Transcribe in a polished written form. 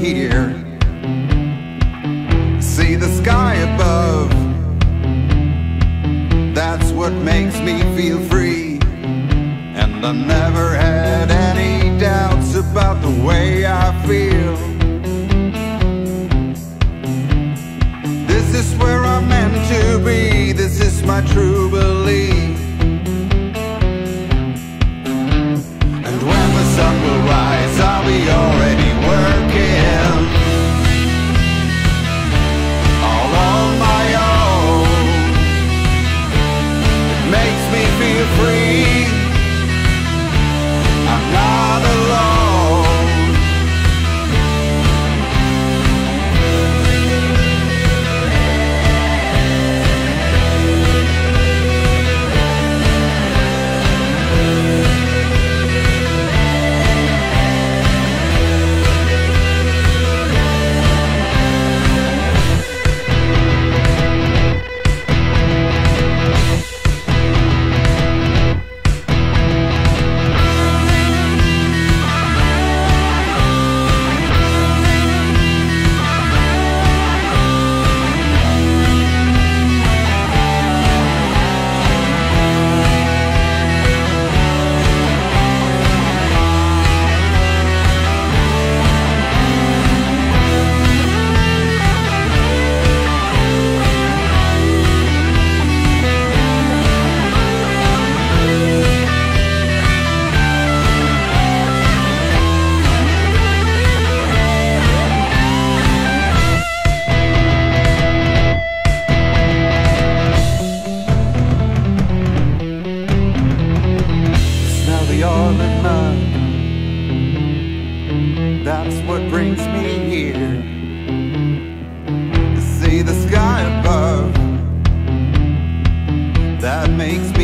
here. See the sky above, that's what makes me feel free. And I never had any doubts about the way I feel. This is where I'm meant to be, this is my true belief. And when the sun will rise, I'll be already working all on my own. It makes me feel free, I'm not alone. Oil and mud, that's what brings me here. To see the sky above, that makes